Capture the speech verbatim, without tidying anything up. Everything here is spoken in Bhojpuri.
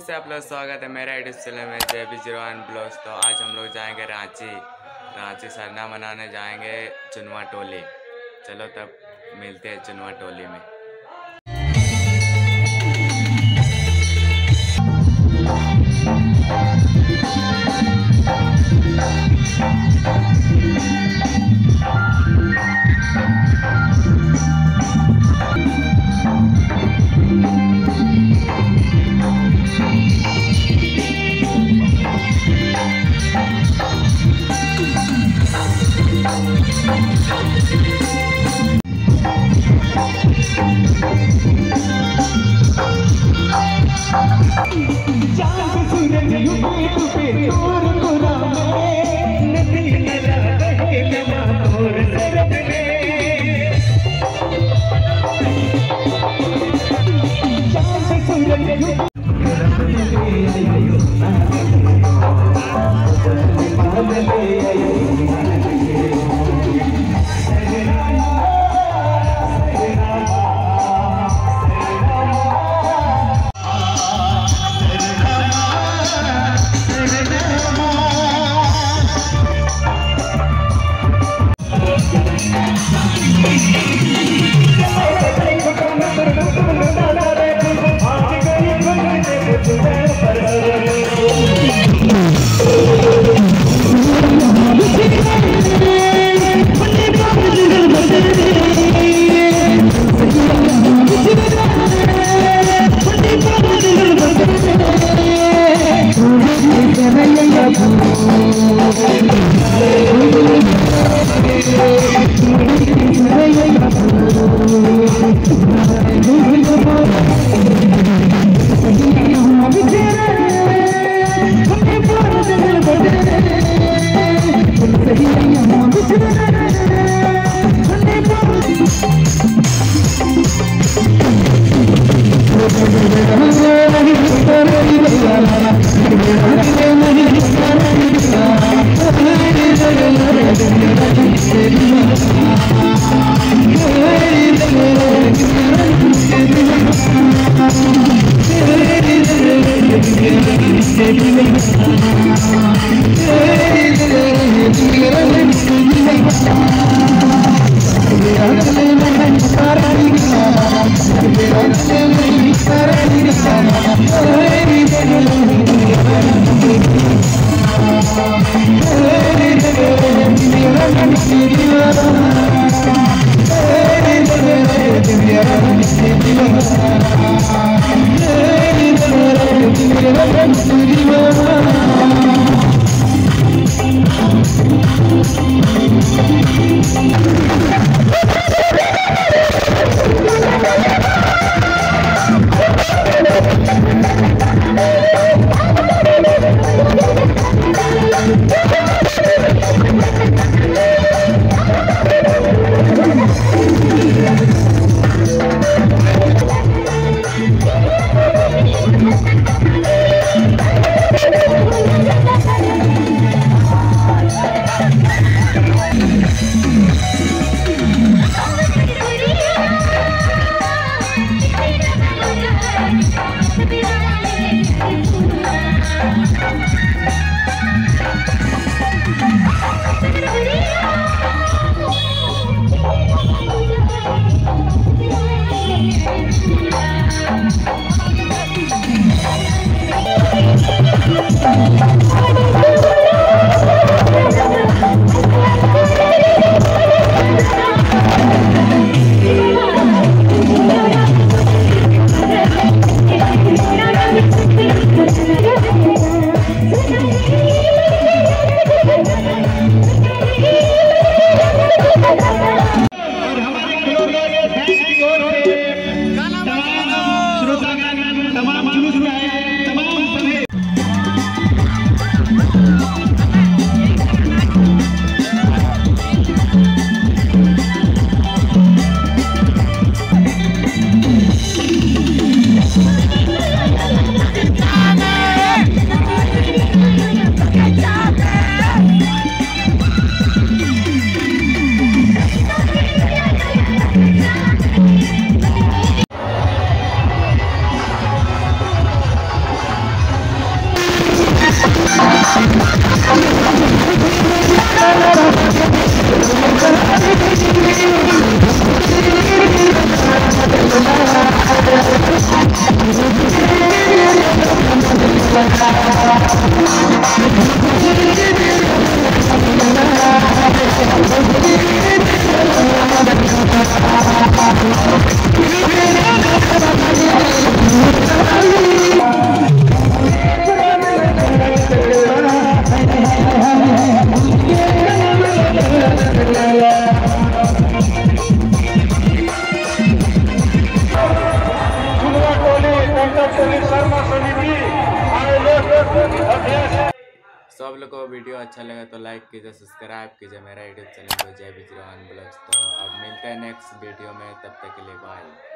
से आप लोग स्वागत है मेरा यूट्यूब चैनल में जे बी जीरो वन ब्लॉग्स। तो आज हम लोग जाएंगे रांची रांची सरना मनाने जाएंगे चुनवा टोली। चलो तब मिलते हैं चुनवा टोली में। तमाम जुलूस में आए तमाम सभी सब लोग को वीडियो अच्छा लगा तो लाइक कीजिए, सब्सक्राइब कीजिए मेरा यूट्यूब चैनल को जय विजय ब्लॉग्स। तो अब मिलते हैं नेक्स्ट वीडियो में, तब तक के लिए बाय।